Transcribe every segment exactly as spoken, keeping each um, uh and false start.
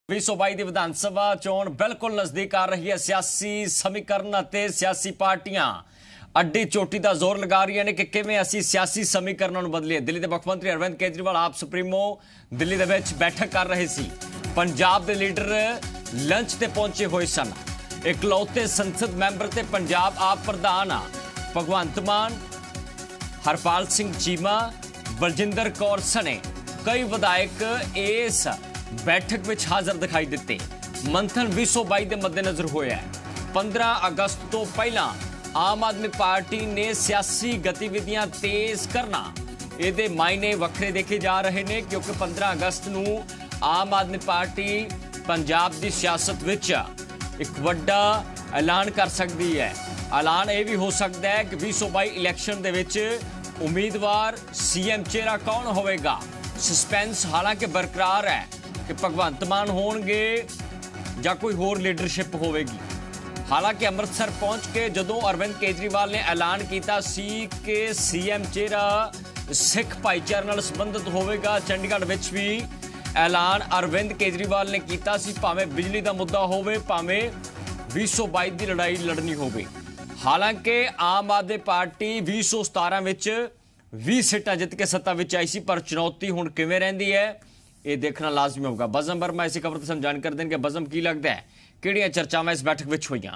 भी सौ बाई की विधानसभा चोण बिल्कुल नजदीक आ रही है। सियासी समीकरण ਅਤੇ सियासी पार्टियां अड्डी चोटी का जोर लगा रही ने कि किवें असीं सियासी समीकरणों ਨੂੰ बदलीए। दिल्ली के मुख मंत्री अरविंद केजरीवाल आप सुप्रीमो दिल्ली दे विच बैठक कर रहे सी। पंजाब के लीडर लंच ते पहुंचे हुए सन। इकलौते संसद मैंबर ते पंजाब आप प्रधान भगवंत मान, हरपाल सिंह चीमा, बलजिंदर कौर सने कई विधायक इस बैठक में हाजिर दिखाई दिते। मंथन भी सौ बाई के मद्देनजर होया है। पंद्रह अगस्त तो पहला आम आदमी पार्टी ने सियासी गतिविधियां तेज करना ये मायने वखरे देखे जा रहे हैं, क्योंकि पंद्रह अगस्त नूं आम आदमी पार्टी पंजाब की सियासत विच एक वड्डा ऐलान कर सकती है। ऐलान यह भी हो सकता है कि भी सौ बाई इलैक्शन दे विच उम्मीदवार सी एम चेहरा कौन होवेगा। सस्पेंस हालांकि बरकरार है कि भगवंत मान होणगे या कोई होर लीडरशिप होवेगी। हालांकि अमृतसर पहुंच के जदों अरविंद केजरीवाल ने ऐलान किया सी कि सी एम चेहरा सिख भाईचारे नाल संबंधित होवेगा, चंडीगढ़ विच भी ऐलान अरविंद केजरीवाल ने किया सी, भावें बिजली का मुद्दा होवे, भावें भी सौ बाई की लड़ाई लड़नी होवे। हालांकि आम आदमी पार्टी भी सौ सतारा विच भी सीटां जित के सत्ता विच आई सी, पर चुनौती हुण किवें रहिंदी है ये देखना लाजमी होगा। बज़म वर्मा इसी खबर तो जानकारी कर देंगे। बज़म की लगता है किहड़ियां चर्चावां इस बैठक विच होईयां?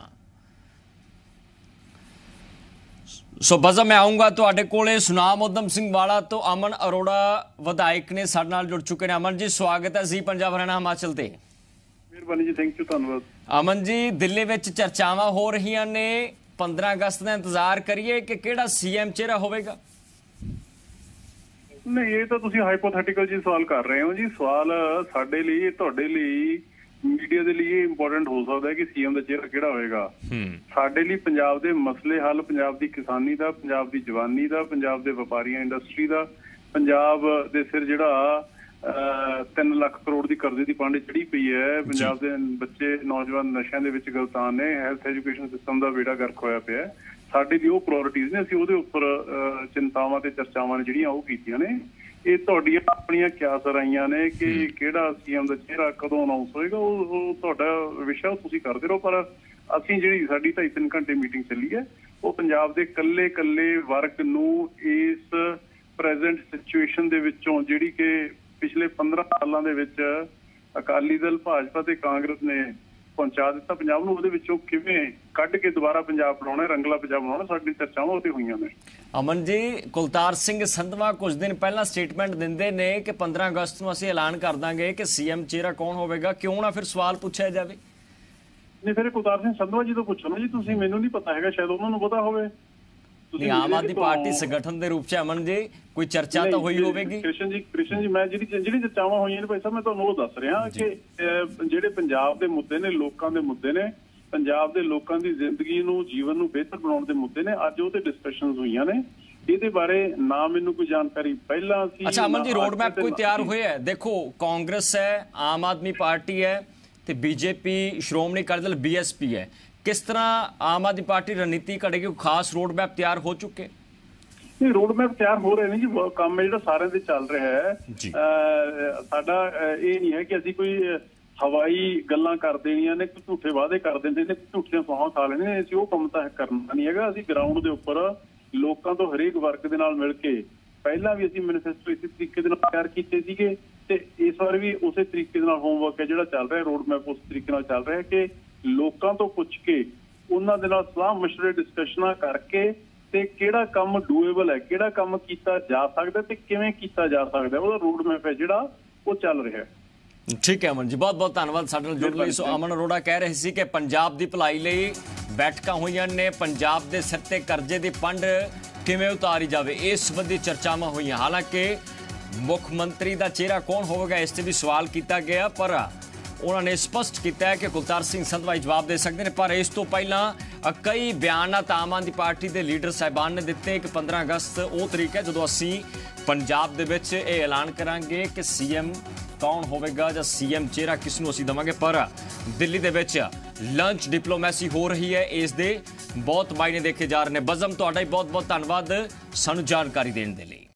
सो बज़म मैं आऊँगा तुहाडे कोले। सुनाम उधम सिंह वाला तो अमन अरोड़ा विधायक ने साडे नाल जुड़ चुके हैं। अमन जी स्वागत है जी पंजाब हरियाणा हिमाचल ते। मेहरबानी जी, थैंक यू, धन्यवाद। अमन जी दिल्ली विच चर्चावां हो रहीआं ने, पंद्रह अगस्त का इंतजार करिए कि किहड़ा सी एम चेहरा होवेगा? नहीं, ये तो तुसी हाइपोथेटिकल जी सवाल कर रहे हो जी। सवाल साडे लिए तुहाडे लिए मीडिया दे लिए इंपोर्टेंट हो सकता है कि सीएम दा चेहरा किहड़ा होएगा। साडे लिए पंजाब दे मसले हल, पंजाब दी किसानी दा, पंजाब दी जवानी दा, पंजाब दे व्यापारियां इंडस्ट्री दा, पंजाब दे सिर जिहड़ा तीन लाख करोड़ की कर्जे की पांडे चढ़ी पई है, पंजाब के बच्चे नौजवान नशे दे विच गलतान ने, हैल्थ एजुकेशन सिस्टम का बेड़ा गर्क होया पिया। साडी दी ओह प्रायोरिटीज़ ने, असीं ओहदे उपर चिंतावां ते चर्चावां ने जिहड़ियां ओह कीतियां ने। ये तुहाडीआं अपणियां क्यास राइयां ने कि किहड़ा सीएम दा चेहरा कदों अनाउंस होएगा, ओह तुहाडा विशा तुसीं करदे रहो। पर असीं जिहड़ी साडी ढाई तीन घंटे मीटिंग चली है वो पंजाब दे कल्ले कल्ले वर्ग नूं इस प्रेजेंट सिचुएशन दे विचों जिहड़ी कि पिछले पंद्रह सालों के विच अकाली दल, भाजपा ते कांग्रेस ने पहुंचा दिता पंजाब नूं, उहदे विचों किवें कढ के दोबारा पंजाब बनाउणा, रंगला पंजाब बनाउणा, साडी चर्चावां उत्ते होईयां ने। अमन जी कुलतार सिंह संधवा कुछ दिन पहला स्टेटमेंट दिंदे ने कि पंद्रह अगस्त नूं असीं ऐलान कर दांगे कि सीएम चेहरा कौन होवेगा, क्यों ना फिर सवाल पूछा जाए? नहीं, फिर कुलतार सिंह संधवा जी तो पूछो ना जी, तुसीं मैनूं नहीं पता हैगा, शायद उन्हां नूं पता होवे। आम आदमी पार्टी संगठन के रूप च अमन जी कोई चर्चा तो हुई होगी? कृष्ण जी कृष्ण जी मैं जी जी चर्चावां होईयां ने भाई साहब, मैं तुहानूं ओह दस रहा कि जिहड़े पंजाब के मुद्दे ने, लोकां दे मुद्दे ने, पंजाब के लोगों की जिंदगी नूं, जीवन नूं बेहतर बनाउण दे मुद्दे ने, अज ओह ते डिस्कशनस होईयां ने। इहदे बारे ना मैनूं कोई जानकारी पहला सी। अच्छा अमन जी रोड मैप कोई तैयार होया है? देखो कांग्रेस है, आम आदमी पार्टी है ते बीजेपी, श्रोमणी अकाली दल, बीएसपी है। किस तरह आम आदमी पार्टी रणनीति करेगी? खास रोड मैप तैयार हो चुके? नहीं, रोड मैप तैयार हो रहे हैं जी, काम है जो सारे दे चल रहा है। साडा ये नहीं है कि असीं कोई हवाई गल्लां कर देनियां ने, कोई झूठे वादे कर देंदे ने, झूठियां सौहां खा लेने ने, असीं ओह काम तां करना नहीं हैगा। असीं ग्राउंड दे उपर लोकां तो हरेक वर्ग दे नाल मिल के पहला भी असीं मैनीफेस्टो इस तरीके दे नाल तैयार कीते सीगे ते इस बार भी उसे तरीके दे नाल होमवर्क है जिहड़ा चल रहा है, रोड मैप उस तरीके नाल चल रहा है कि लोकां तो पुछ के उन्हां दे नाल सलाह मशवरे डिस्कशनां करके ते किहड़ा काम डूएबल है, किहड़ा काम कीता जा सकदा ते किवें कीता जा सकदा, ओहदा रोड मैप है जिहड़ा वो चल रहा है। ठीक है अमन जी, बहुत बहुत धन्यवाद साडे नाल जुड़न लई। सो अमन अरोड़ा कह रहे सी कि पंजाब दी भलाई लई बैठकां होईयां ने, पंजाब दे सिर ते करजे दी पंड किवें उतारी जावे इस संबंधी चर्चावां होईयां। हालांकि मुख मंत्री दा चेहरा कौन होवेगा इस ते भी सवाल किया गया, पर उन्होंने स्पष्ट किया है कि कुलतार सिंह संधवा जवाब दे सकते हैं। पर इस तो पहला कई बयान आम आदमी पार्टी के लीडर साहिबान ने दिते कि पंद्रह अगस्त वो तरीक है जो असी पंजाब दे विच ये ऐलान करांगे कि सीएम कौन होवेगा या सीएम चेहरा किसनूं असीं देवांगे। पर दिल्ली दे विच लंच डिप्लोमैसी हो रही है, इस दे बहुत मायने देखे जा रहे हैं। बज़म तुहाडा बहुत बहुत धन्यवाद सानूं जानकारी देण दे लई।